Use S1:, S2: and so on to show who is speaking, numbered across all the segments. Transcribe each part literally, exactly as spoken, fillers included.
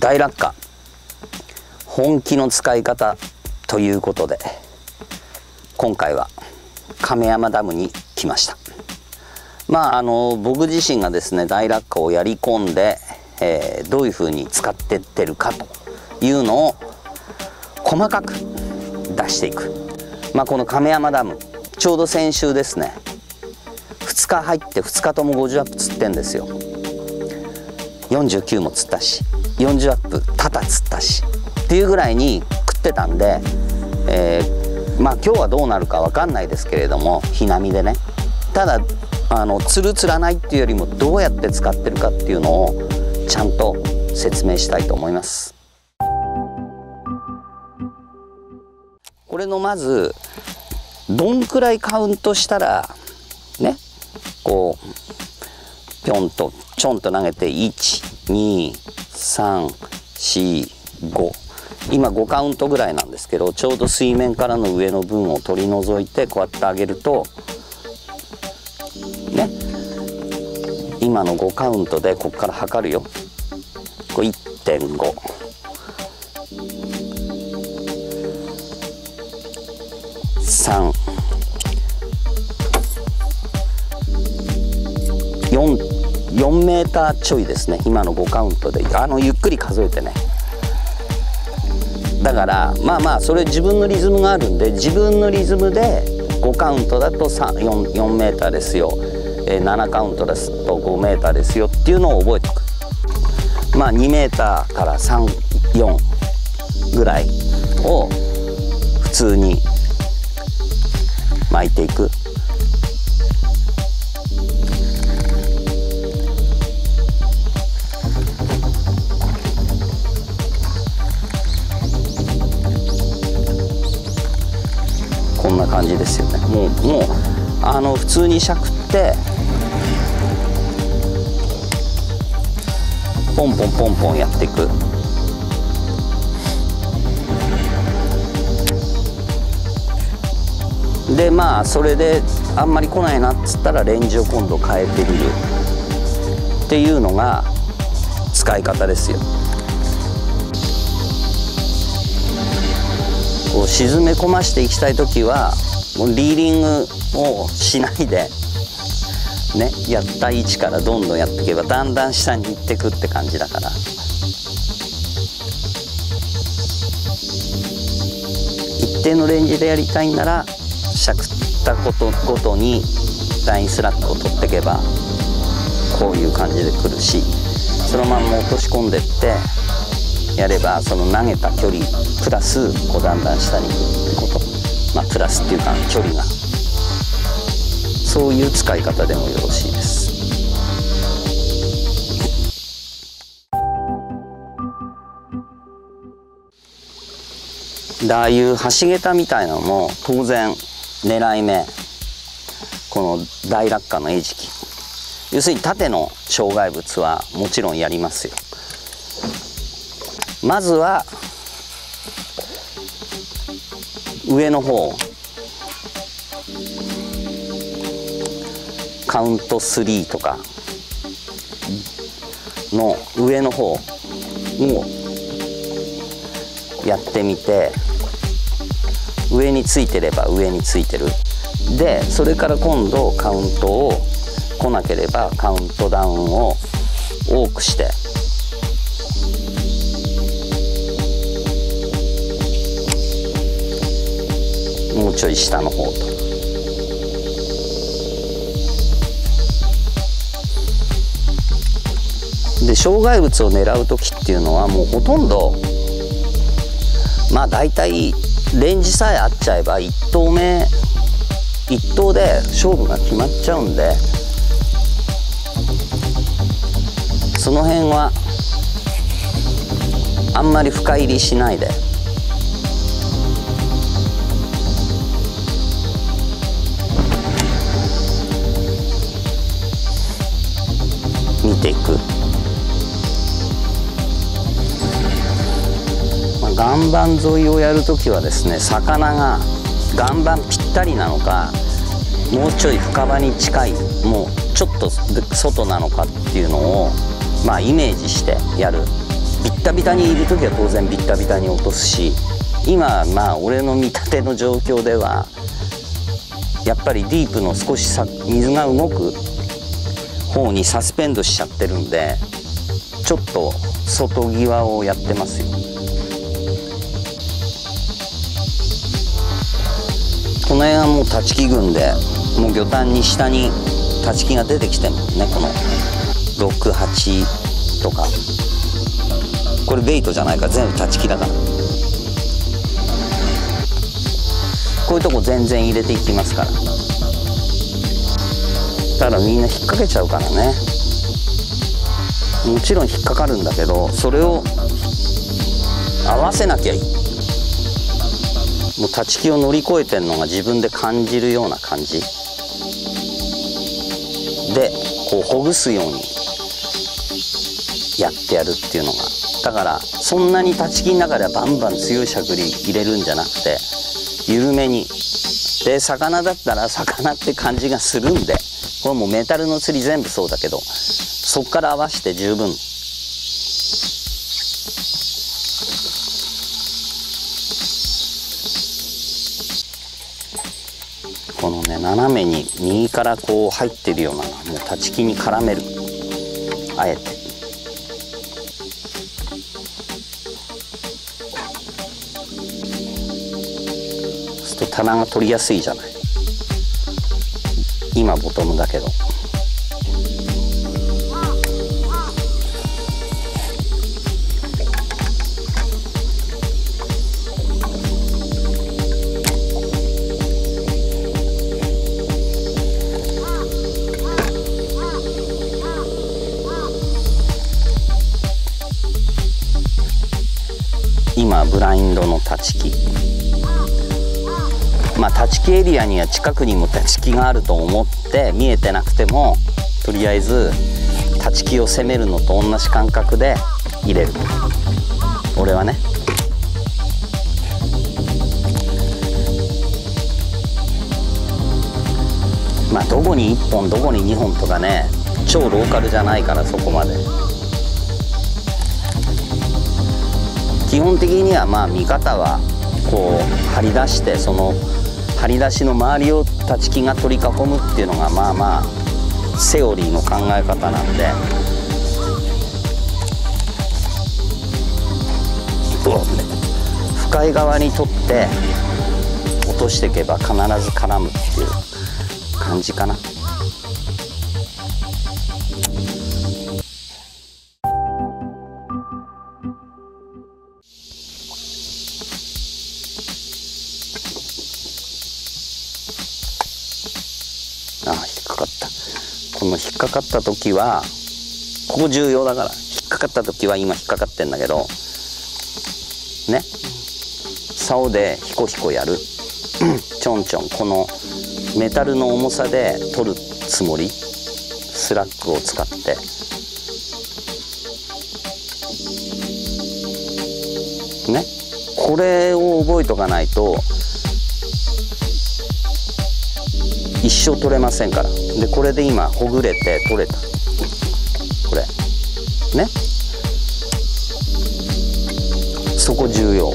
S1: 大落下本気の使い方ということで、今回は亀山ダムに来ました。まああの僕自身がですね大落下をやり込んで、えー、どういうふうに使ってってるかというのを細かく出していく。まあこの亀山ダムちょうど先週ですねふつか入ってふつかともごじゅうアップ釣ってんですよ。よんじゅうきゅうも釣ったしよんじゅうアップ多々釣ったしっていうぐらいに食ってたんで、えー、まあ今日はどうなるか分かんないですけれども、日並みでね、ただあの釣る釣らないっていうよりもどうやって使ってるかっていうのをちゃんと説明したいと思います。これのまずどんくらいカウントしたらねこうぴょんとちょんと投げていちにさんしご、今ごカウントぐらいなんですけど、ちょうど水面からの上の分を取り除いてこうやって上げるとね、今のごカウントでここから測るよ。これ いってんご、さん、よん、よんメーターちょいですね。今のごカウントであのゆっくり数えてね。だからまあまあそれ自分のリズムがあるんで、自分のリズムでごカウントだと 4, 4メーターですよ、えー、ななカウントですとごメーターですよっていうのを覚えておく。まあにメーターからさん、よんぐらいを普通に巻いていく。こんな感じですよね。もうもうあの普通にしゃくってポンポンポンポンやっていく。でまあそれであんまり来ないなっつったらレンジを今度変えてみるっていうのが使い方ですよ。こう沈め込ましていきたい時はもうリーディングをしないでね、やった位置からどんどんやっていけばだんだん下に行ってくって感じだから、一定のレンジでやりたいんならしゃくったことごとにラインスラッグを取っていけばこういう感じでくるし、そのまんま落とし込んでってやればその投げた距離プラスこうだんだん下に行くってこと、まあプラスっていうか距離が、そういう使い方でもよろしいです。でああいう橋桁みたいなのも当然狙い目、この大落下の餌食、要するに縦の障害物はもちろんやりますよ。まずは上の方カウントスリーとかの上の方をやってみて、上についてれば上についてるで、それから今度カウントを来なければカウントダウンを多くしてもうちょい下の方と。で障害物を狙う時っていうのはもうほとんどまあ大体レンジさえ合っちゃえばいち投目いち投で勝負が決まっちゃうんで、その辺はあんまり深入りしないで見ていく。まあ、岩盤沿いをやるときはですね、魚が岩盤ぴったりなのかもうちょい深場に近いもうちょっと外なのかっていうのをまあイメージしてやる。 ビッタビタにいる時は当然ビッタビタに落とすし、今まあ俺の見立ての状況ではやっぱりディープの少しさ水が動く方にサスペンドしちゃってるんで、ちょっと外際をやってますよ。この辺はもう立ち木群で、もう魚探に下に立ち木が出てきてるもんね。このろく、はちとか、これベイトじゃないから全部立ち木だから、こういうとこ全然入れていきますから。だからみんな引っ掛けちゃうからね。もちろん引っかかるんだけど、それを合わせなきゃいい。もう立ち木を乗り越えてるのが自分で感じるような感じで、こうほぐすようにやってやるっていうのが。だからそんなに立ち木の中ではバンバン強いしゃくり入れるんじゃなくて、緩めに。で魚だったら魚って感じがするんで、これもうメタルの釣り全部そうだけど、そっから合わせて十分。このね、斜めに右からこう入ってるようなのはもう立ち木に絡める、あえて。そうすると棚が取りやすいじゃない。今ボトムだけど。今ブラインドの立ち木、まあ立ち木エリアには近くにも立ち木があると思って見えてなくても、とりあえず立ち木を攻めるのと同じ感覚で入れる、俺はね。まあどこにいっぽんどこににほんとかね、超ローカルじゃないから、そこまで。基本的にはまあ見方はこう張り出して、その張り出しの周りを立ち木が取り囲むっていうのがまあまあセオリーの考え方なんで、深い側に取って落としていけば必ず絡むっていう感じかな。ああ、引っかかった。この引っかかった時は、ここ重要だから、引っかかった時は今引っかかってんだけどね、竿でヒコヒコやるちょんちょん、このメタルの重さで取るつもり、スラッグを使ってね、これを覚えとかないと一生取れませんから。でこれで今ほぐれて取れた、これね、そこ重要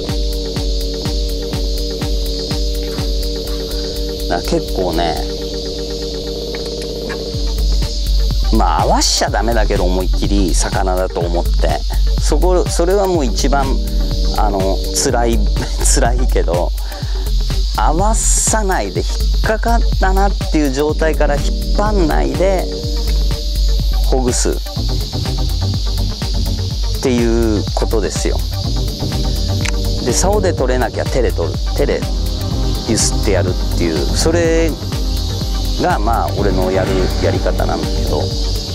S1: だ。結構ね、まあ合わしちゃダメだけど、思いっきり魚だと思って、そこそれはもう一番あの辛い辛いけど、合わさないで引っかかったなっていう状態から引っ張んないでほぐすっていうことですよ。で竿で取れなきゃ手で取る、手でゆすってやるっていう、それがまあ俺のやるやり方なんだけど、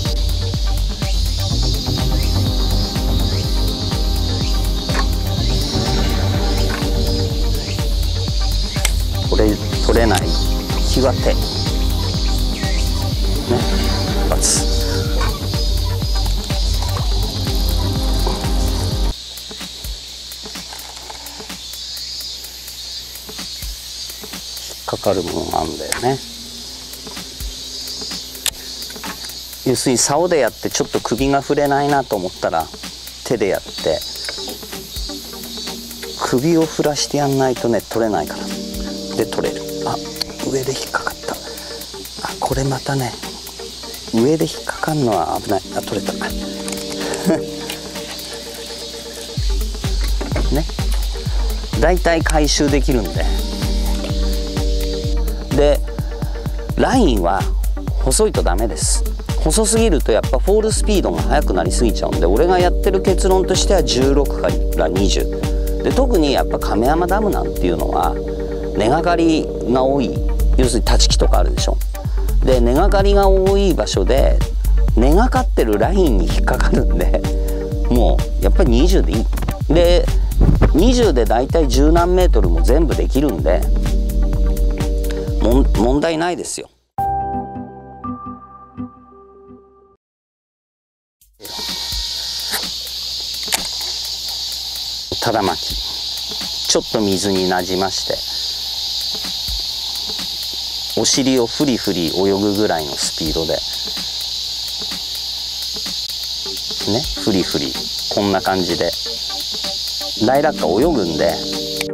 S1: これ取れない時は手ね、一発。引っかかるものがあるんだよね。要するに竿でやってちょっと首が振れないなと思ったら、 手でやって首を振らしてやんないとね取れないから。で取れる。あ、上で引っかかった。あ、これまたね上で引っかかんのは危ない。あ、取れたね、だいたい回収できるんで。でラインは細いとダメです。細すぎるとやっぱフォールスピードが速くなりすぎちゃうんで、俺がやってる結論としてはじゅうろくからにじゅうで、特にやっぱ亀山ダムなんていうのは根がかりが多い、要するに立ち木とかあるでしょ。で根がかりが多い場所で根がかってるラインに引っかかるんで、もうやっぱりにじゅうでいい。でにじゅうでだいたい十何メートルも全部できるんでも問題ないですよ。ただ巻き、ちょっと水になじましてお尻をフリフリ泳ぐぐらいのスピードでね、フリフリこんな感じで大落下泳ぐんで、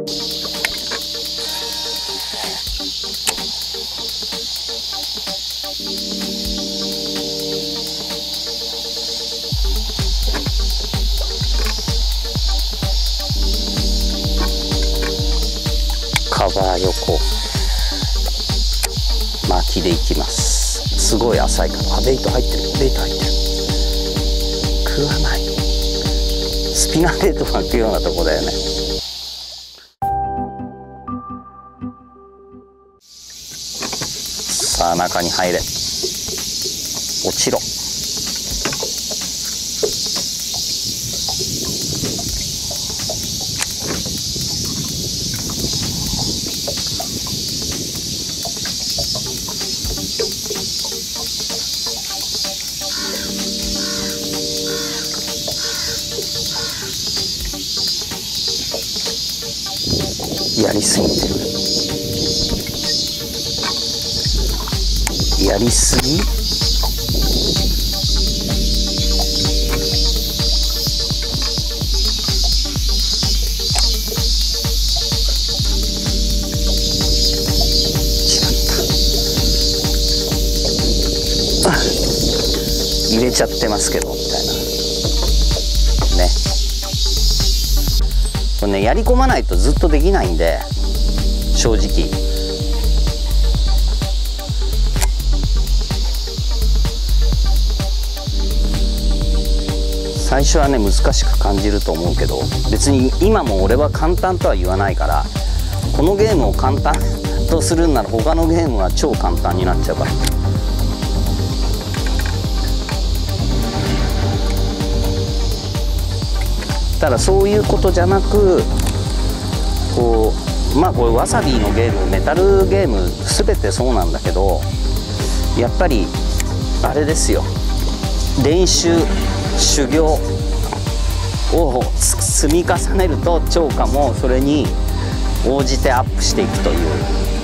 S1: カバー横巻きでいきます。すごい浅いから。あ、ベイト入ってる、ベイト入ってる。食わない。スピナーベイト巻くようなとこだよね。さあ中に入れ、落ちろ。やりすぎてる。やりすぎ。違った。あ、入れちゃってますけどみたいなね。これね、やり込まないとずっとできないんで、正直最初はね難しく感じると思うけど、別に今も俺は簡単とは言わないから、このゲームを簡単とするんなら他のゲームは超簡単になっちゃうから。ただそういうことじゃなく、こうまあこれわさびのゲーム、メタルゲーム全てそうなんだけど、やっぱりあれですよ、練習修行を積み重ねると超過もそれに応じてアップしていくという